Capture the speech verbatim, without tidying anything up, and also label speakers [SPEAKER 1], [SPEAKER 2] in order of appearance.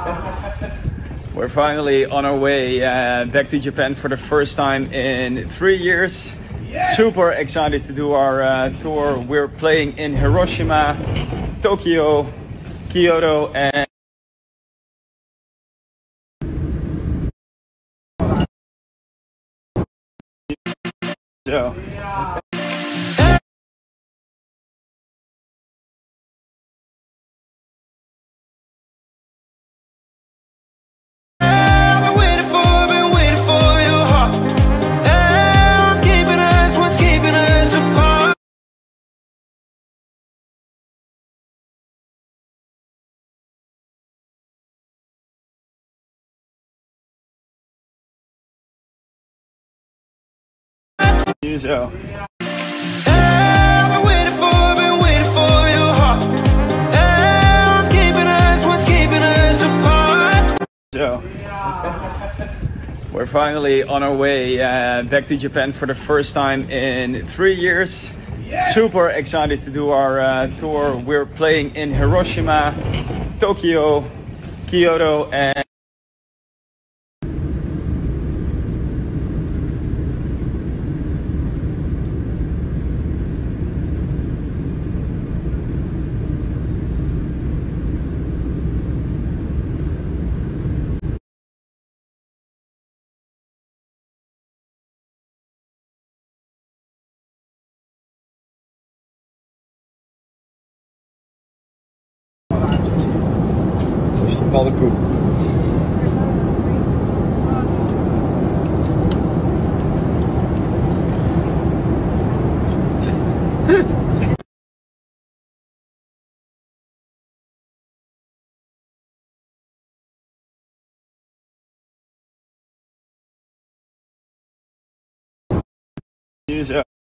[SPEAKER 1] We're finally on our way uh, back to Japan for the first time in three years. Yeah. Super excited to do our uh, tour. We're playing in Hiroshima, Tokyo, Kyoto, and so. So. So, we're finally on our way uh, back to Japan for the first time in three years. Yeah. Super excited to do our uh, tour. We're playing in Hiroshima, Tokyo, Kyoto, and
[SPEAKER 2] Pas de koe.
[SPEAKER 1] so.